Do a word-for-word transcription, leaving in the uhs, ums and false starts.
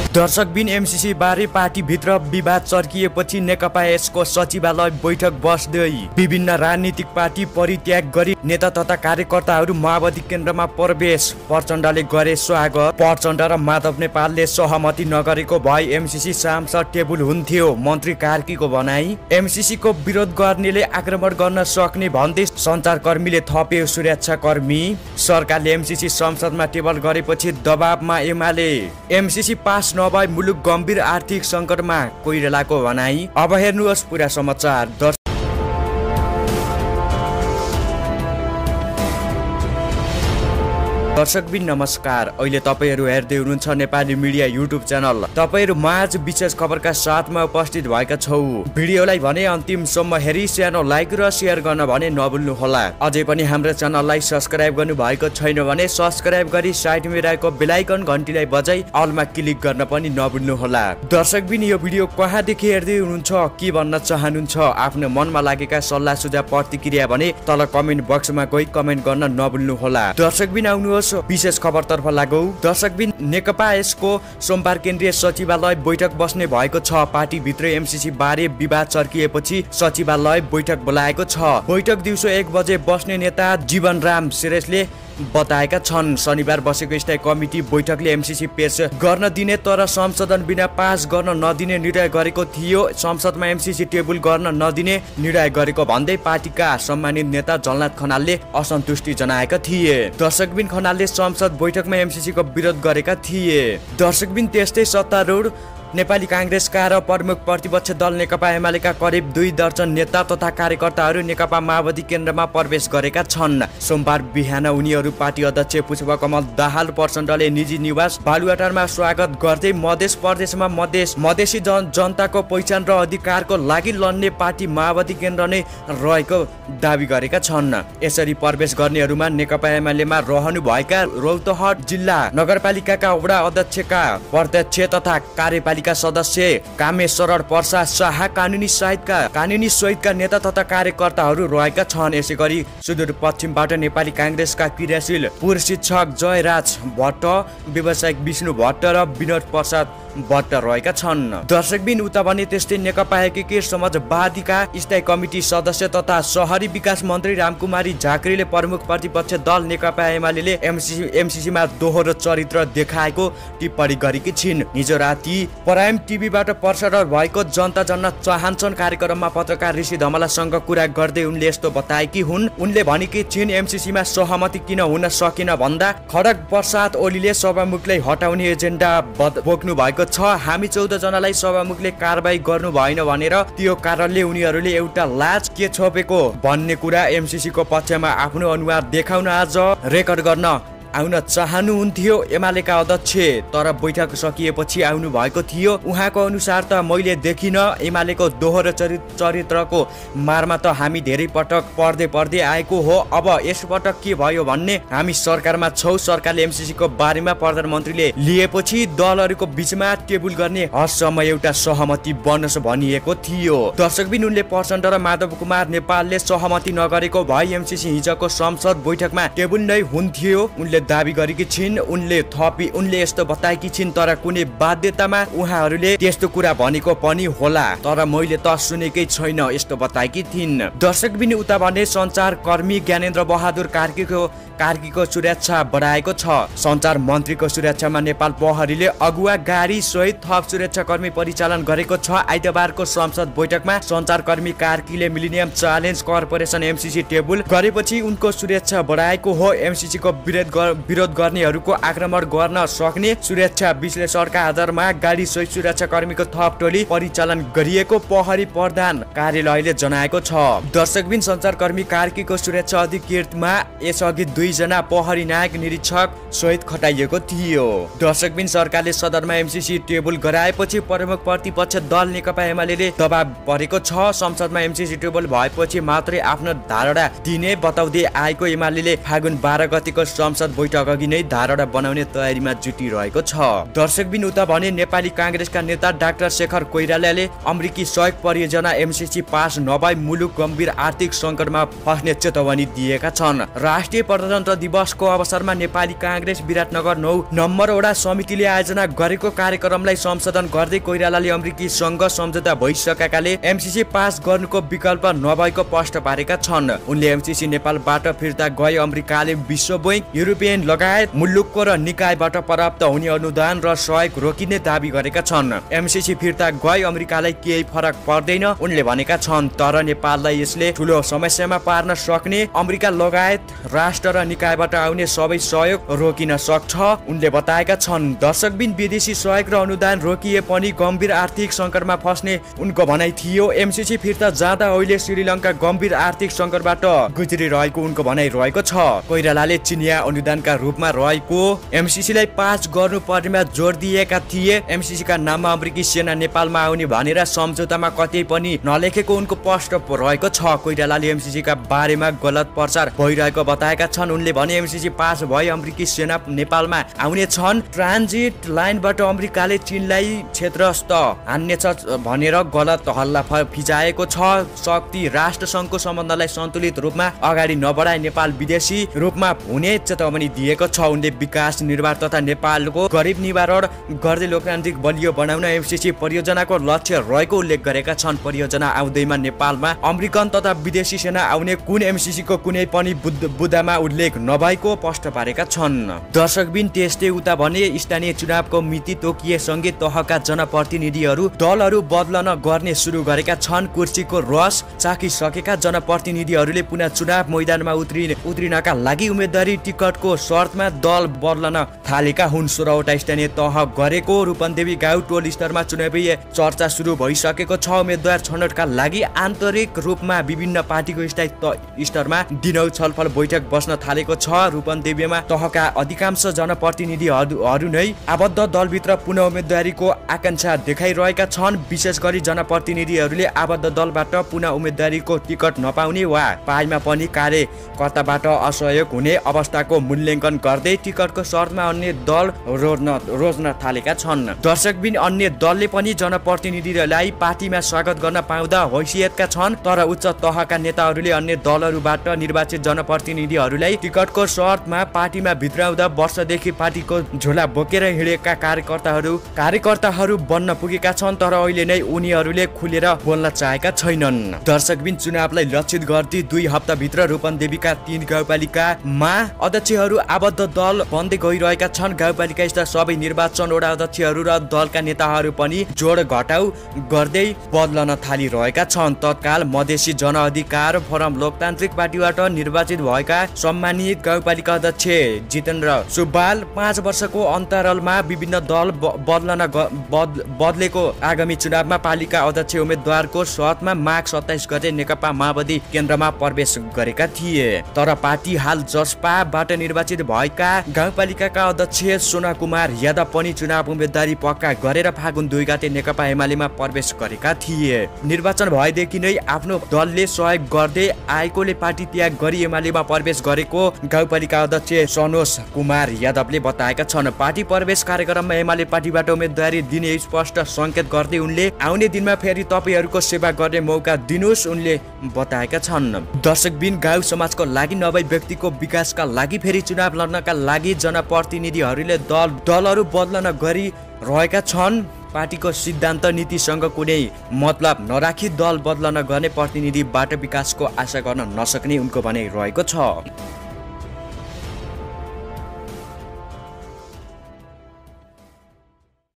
दर्शकबिन एमसीसी बारे पार्टी भित्र विवाद चर्किएपछि नेकपा यसको सचिवालय बैठक बस्दै विभिन्न राजनीतिक पार्टी परित्याग गरी नेता तथा कार्यकर्ताहरू माओवादी केन्द्रमा प्रवेश। प्रचण्डले गरे स्वागत। प्रचण्ड र माधव नेपालले सहमति नगरेको भए एमसीसी सांसद टेबुल हुन्थ्यो, मन्त्री कार्कीको भनाई। एमसीसी को विरोध गर्नेले आक्रमण गर्न सक्ने भन्दै सञ्चारकर्मीले थप्यो सुरक्षाकर्मी। सरकारले एमसीसी संसदमा टेबल गरेपछि दबावमा एमाले। एमसीसी पास नभए मुलुक गम्भीर आर्थिक संकटमा, कोइरालाको भनाई। अब हेर्नुहोस् पुरा समाचार। दर्शकबिन नमस्कार, अहिले तपाईहरू हेर्दै हुनुहुन्छ नेपाली मिडिया युट्युब च्यानल। तपाईहरू माझ विशेष खबरका साथमा उपस्थित भएका छौ। भिडियोलाई भने अन्तिमसम्म हेरी सानो लाइक र सेयर गर्न भने नभुल्नु होला। अझै पनि हाम्रो च्यानललाई सब्स्क्राइब गर्नु भएको छैन भने सब्स्क्राइब गरी साइडमा रहेको बेल आइकन घण्टीलाई बजाई अलमा क्लिक गर्न पनि नभुल्नु होला। दर्शकबिन यो भिडियो कहाँदेखि हेर्दै हुनुहुन्छ, के भन्न चाहनुहुन्छ, आफ्नो मनमा लागेका सल्लाह सुझाव प्रतिक्रिया भने तल कमेन्ट बक्समा गई कमेन्ट गर्न नभुल्नु होला। दर्शकबिन आउनुहोस् विशेष खबरतर्फ लागौ। दर्शकबिन नेकपा यसको सोमबार केन्द्रीय सचिवालय बैठक बस्ने भएको छ। पार्टी भित्र एमसीसी बारे विवाद चर्किएपछि सचिवालय बैठक बोलाएको छ। बैठक दिउँसो एक बजे बस्ने नेता जीवनराम श्रेष्ठले बताएका छन्। शनिबार बसेको स्थायी कमिटी बैठकले एमसीसी पेश गर्न दिने तर संशोधन बिना पास गर्न नदिने निर्णय गरेको थियो। संसदमा एमसीसी टेबल गर्न नदिने निर्णय गरेको भन्दै पार्टीका सम्मानित नेता झलनाथ खनालले असन्तुष्टि जनाएका थिए। दर्शकबिन खनालले संसद बैठकमा एमसीसी को विरोध गरेका थिए। दर्शकबिन त्यस्तै सत्तारूढ नेपाली कांग्रेसका र प्रमुख प्रतिपक्ष दल नेकपा एमालेका करिब दुई दर्जन नेता तथा कार्यकर्ताहरू नेकपा माओवादी केन्द्रमा प्रवेश गरेका छन्। सोमबार बिहान उनीहरू पार्टी अध्यक्ष पुष्पकमल दाहाल प्रचण्डले निजी निवास बालुवाटारमा स्वागत गर्दै मधेस प्रदेशमा मधेस मधेसी जन जनताको पहिचान र अधिकारको लागि लड्ने पार्टी माओवादी केन्द्र नै रहेको दावी गरेका छन्। यसरी प्रवेश गर्नेहरूमा नेकपा एमालेमा रहनुभएका रौतहट जिल्ला नगरपालिकाका वडा अध्यक्षका प्रत्यक्ष तथा कार्यपालिका सदस्य कामेश्वर प्रसाद शाह, कानुनी सहितका कानुनी सहितका नेता तथा कार्यकर्ताहरू रहेका छन्। यसैगरी सुदूरपश्चिमबाट नेपाली कांग्रेसका क्रियाशील पूर्व शिक्षक जयराज भट्ट, व्यवसायिक विष्णु भट्ट र विनोद प्रसाद भट्ट रहेका छन्। दर्शकबिन उता भने त्यस्तै नेकपा एकीकृत समाजवादीका स्थायी कमिटी सदस्य तथा शहरी विकास मन्त्री रामकुमारी झाँक्रीले प्रमुख प्रतिपक्ष दल नेकपा एमाले एमसीसी एमसीसीमा दोहोरो चरित्र देखाएको टिप्पणी गरेकी छिन्। हिजो राति प्राइम टिभीबाट प्रसारण भएको जनता जन्न चाहन्छन् कार्यक्रममा पत्रकार ऋषि धमलासँग कुरा गर्दै उनले यस्तो बताएकी हुन्। उनले भनेकी छिन् एमसीसीमा सहमति किन हुन सकेन भन्दा खड्ग प्रसाद ओलीले सभामुखलाई हटाउने एजेन्डा बोक्नु भएको छ। हामी चौध जनालाई सभामुखले कारबाही गर्नु भएन भनेर त्यो कारणले उनीहरूले एउटा लाज के छोपेको भन्ने कुरा एमसीसी को पक्षमा आफ्नो अनुहार देखाउन आज रेकर्ड गर्न आउन चाहनुहुन्थ्यो एमालेका अध्यक्ष, तर बैठक सकिएपछि आउनु भएको थियो। उहाँको अनुसार त मैले देखिन। एमालेको दोहोरो चरित्रको मारमा त हामी धेरै पटक पर्दै पर्दै आएको हो। अब यसपटक के भयो भन्ने हामी सरकारमा छौँ। सरकारले एमसीसी को बारेमा प्रधानमन्त्रीले लिएपछि दलहरूको बीचमा टेबल गर्ने हदसम्म एउटा सहमति बनोस् भनिएको थियो। दर्शकबिन उनले प्रचण्ड र माधव कुमार नेपालले सहमति नगरेको भए एमसीसी हिजोको संसद बैठकमा टेबल नै हुन्थ्यो उनले दावी गरेकी छिन्। उनले थपी उनले यस्तो बताएकी छिन्, तर कुनै बाध्यतामा उहाँहरूले त्यस्तो कुरा भनेको पनि होला, तर मैले त सुनेकै छैन, यस्तो बताएकी थिइन्। दर्शकबिन उता भने सञ्चारकर्मी ज्ञानेन्द्र बहादुर कार्कीको कार्कीको सुरक्षा बढाएको छ। सञ्चार मन्त्रीको सुरक्षामा नेपाल प्रहरीले अगुवा गाडी सहित थप सुरक्षाकर्मी परिचालन गरेको छ। आइतबारको संसद बैठकमा सञ्चारकर्मी कार्कीले millennium challenge corporation MCC table गरेपछि उनको सुरक्षा बढाएको हो। एमसीसी को विरोध विरोध गर्नेहरूको आक्रमण गर्न सक्ने सुरक्षा विश्लेषणका आधारमा गाडी सहित सुरक्षाकर्मीको थप टोली परिचालन गरिएको प्रहरी प्रधान कार्यालयले जनाएको छ। दर्शकबिन सञ्चारकर्मी कार्कीको सुरक्षा अधिकृतमा यसअघि दुईजना प्रहरी नायक निरीक्षक सहित खटाइएको थियो। दर्शकबिन सरकारले सदनमा एमसीसी टेबल गराएपछि प्रमुख प्रतिपक्ष दल नेकपा एमाले दबाव परेको छ। संसदमा एमसीसी टेबल भएपछि मात्रै आफ्नो धारणा दिने बताउँदै आएको एमाले फागुन बाह्र गतिको संसद बैठक अघि नै धारणा बनाउने तयारीमा जुटिरहेको छ। दर्शकबिन उता भने नेपाली कांग्रेसका नेता डाक्टर शेखर कोइरालाले अमेरिकी सहयोग परियोजना एमसीसी पास नभई मुलुक गम्भीर आर्थिक संकटमा फस्ने चेतावनी दिएका छन्। राष्ट्रिय प्रजातन्त्र दिवसको अवसरमा नेपाली कांग्रेस विराटनगर नौ नम्बर वडा समितिले आयोजना गरेको कार्यक्रमलाई सम्बोधन गर्दै कोइरालाले अमेरिकी सँग सम्झौता भइसकेकाले एमसीसी पास गर्नुको विकल्प नभएको स्पष्ट पारेका छन्। उनले एमसीसी नेपालबाट फिर्ता गए अमेरिकाले विश्व बैंक, युरोपियन लगायत मुलुकको र निकायबाट प्राप्त हुने अनुदान र सहयोग रोकिने दाबी गरेका छन्। एमसीसी फिर्ता गए अमेरिकालाई केही फरक पर्दैन उनले भनेका छन्। तर नेपाललाई यसले ठूलो समस्यामा पार्न सक्ने अमेरिका लगायत राष्ट्र र निकायबाट आउने सबै सहयोग रोकिन सक्छ उनले बताएका छन्। दर्शकबिन विदेशी सहयोग र अनुदान रोकिए पनि गम्भीर आर्थिक संकटमा फस्ने उनको भनाइ थियो। एमसीसी फिर्ता जाँदा अहिले श्रीलङ्का गम्भीर आर्थिक संकटबाट गुज्रिरहेको उनको भनाइ रहेको छ। कोइरालाले चिनिया अनुदानका रूपमा रहेको एमसीसीलाई पास गर्नुपर्नेमा जोड दिएका थिए। एमसीसी का नाममा अमेरिकी सेना नेपालमा आउने भनेर सम्झौतामा कतै पनि नलेखेको उनको स्पष्ट रहेको छ। कोइरालाले एमसीसी का बारेमा गलत प्रचार भइरहेको बताएका छन्। उनले भने एमसीसी पास भए अमेरिकी सेना नेपालमा आउने छन्। ट्रान्जिट लाइनबाट अमेरिकाले चीनलाई क्षेत्रस्थ हान्नेछ भनेर गलत हल्ला फिजाएको छ। शक्ति राष्ट्र संघको सम्बन्धलाई सन्तुलित रूपमा अगाडि नबढाए नेपाल विदेशी रूपमा हुने चेतावनी दिएको छ। उनले विकास निर्माण तथा नेपालको गरिब निवारण गर्दै लोकतान्त्रिक बलियो बनाउन एमसीसी परियोजनाको लक्ष्य रहेको उल्लेख गरेका छन्। परियोजना आउँदैमा नेपालमा अमेरिकन तथा विदेशी सेना आउने कुन एमसीसी को कुनै पनि बुदामा उल्लेख नभएको स्पष्ट पारेका छन्। दर्शकबिन त्यस्तै उता भने स्थानीय चुनावको मिति तोकिएसँगै तहका जनप्रतिनिधिहरू दलहरू बदलन गर्ने सुरु गरेका छन्। कुर्सीको रस चाखिसकेका जनप्रतिनिधिहरूले पुनः चुनाव मैदानमा उत्रिने उत्रिनका लागि उम्मेदवारी टिकटको शर्तमा दल बदलन थालेका हुन्। सोह्रवटा स्थानीय तह गरेको रूपन्देवी गाउँ टोल स्तरमा चुनावी चर्चा सुरु भइसकेको छ। उम्मेदवार छनौटका लागि आन्तरिक रूपमा विभिन्न पार्टीको स्थायी स्तरमा दिनौ छलफल बैठक बस्न थालेको छ। रूपन्देवीमा तहका अधिकांश जनप्रतिनिधिहरू नै आबद्ध दलभित्र पुनः उम्मेदवारीको आकांक्षा देखाइरहेका छन्। विशेष गरी जनप्रतिनिधिहरूले आबद्ध दलबाट पुनः उम्मेदवारीको टिकट नपाउने वा पाइमा पनि कार्यकर्ताबाट असहयोग हुने अवस्थाको मूल्याङ्कन गर्दै टिकटको शर्तमा अन्य दल रोज्न रोज्न थालेका छन्। दर्शकबिन अन्य दलले पनि जनप्रतिनिधिहरूलाई पार्टीमा स्वागत गर्न पाउँदा हैसियतका छन्। तर उच्च तहका नेताहरूले अन्य दलहरूबाट निर्वाचित जनप्रतिनिधिहरूलाई टिकटको शर्तमा पार्टीमा भित्राउँदा वर्षदेखि पार्टीको झोला बोकेर हिँडेका कार्यकर्ताहरू कार्यकर्ताहरू बन्न पुगेका छन्। तर अहिले नै उनीहरूले खुलेर बोल्न चाहेका छैनन्। दर्शकबिन चुनावलाई लक्षित गर्दै दुई हप्ताभित्र रूपन्देवीका तीन गाउँपालिकामा अध्यक्षहरू आबद्ध दल बन्दै गइरहेका छन्। गाउँपालिका स्तर सबै निर्वाचन वडा अध्यक्षहरू र दलका नेताहरू पनि जोड घटाउ गर्दै बदलन थालिरहेका छन्। तत्काल मधेसी जनअधिकार फोरम लोकतान्त्रिक पार्टीबाट निर्वाचित भएका सम्मानित गाउँपालिका अध्यक्ष जितेन्द्र सुब्बाल पाँच वर्षको अन्तरालमा विभिन्न दल बदलन बदलेको आगामी चुनावमा पालिका अध्यक्ष उम्मेद्वारको शर्तमा माघ सत्ताइस गते नेकपा माओवादी केन्द्रमा प्रवेश गरेका थिए। तर पार्टी हाल जसपाबाट निर्वाचित भएका गाउँपालिकाका अध्यक्ष सोना कुमार यादव पनि चुनाव उम्मेदवारी पक्का गरेर फागुन दुई गते नेकपा एमालेमा प्रवेश गरेका थिए। निर्वाचन भएदेखि नै आफ्नो दलले सहयोग गर्दै आएकोले पार्टी त्याग गरी एमालेमा प्रवेश गरेको गाउँपालिका अध्यक्ष सनोज कुमार यादवले बताएका छन्। पार्टी प्रवेश कार्यक्रममा एमाले पार्टीबाट उम्मेदवारी दिने स्पष्ट संकेत गर्दै उनले आउने दिनमा फेरि तपाईहरूको सेवा गर्ने मौका दिनुस् उनले बताएका छन्। दर्शकबिन गाउँ समाजको लागि नभई व्यक्तिको विकासका लागि फेरि चुनाव लड्नका लागि जनप्रतिनिधिहरूले दल दलहरू बदलन गरी रहेका छन्। पार्टीको सिद्धान्त नीतिसँग कुनै मतलब नराखी दल बदलन गर्ने प्रतिनिधिबाट विकासको आशा गर्न नसक्ने उनको भनाइ रहेको छ।